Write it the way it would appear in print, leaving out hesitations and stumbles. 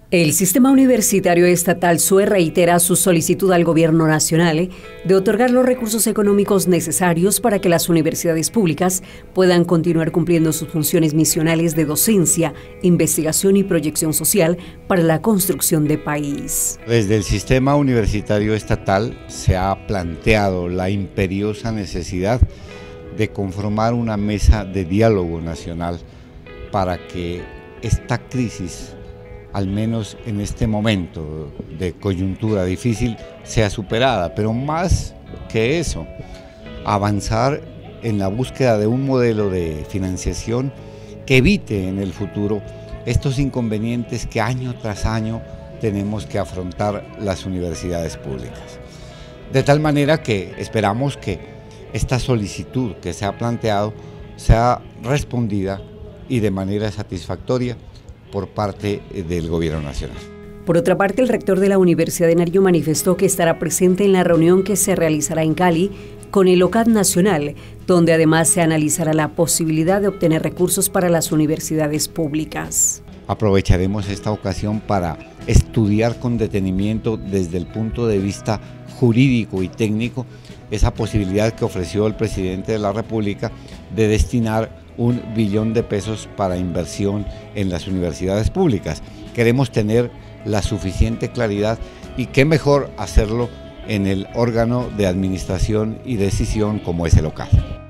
El Sistema Universitario Estatal SUE reitera su solicitud al Gobierno Nacional de otorgar los recursos económicos necesarios para que las universidades públicas puedan continuar cumpliendo sus funciones misionales de docencia, investigación y proyección social para la construcción de país. Desde el Sistema Universitario Estatal se ha planteado la imperiosa necesidad de conformar una mesa de diálogo nacional para que esta crisis, al menos en este momento de coyuntura difícil, sea superada, pero más que eso, avanzar en la búsqueda de un modelo de financiación que evite en el futuro estos inconvenientes que año tras año tenemos que afrontar las universidades públicas. De tal manera que esperamos que esta solicitud que se ha planteado sea respondida y de manera satisfactoria por parte del Gobierno Nacional. Por otra parte, el rector de la Universidad de Nariño manifestó que estará presente en la reunión que se realizará en Cali con el OCAD Nacional, donde además se analizará la posibilidad de obtener recursos para las universidades públicas. Aprovecharemos esta ocasión para estudiar con detenimiento desde el punto de vista jurídico y técnico esa posibilidad que ofreció el presidente de la República de destinar 1 billón de pesos para inversión en las universidades públicas. Queremos tener la suficiente claridad y qué mejor hacerlo en el órgano de administración y decisión como es el OCAD.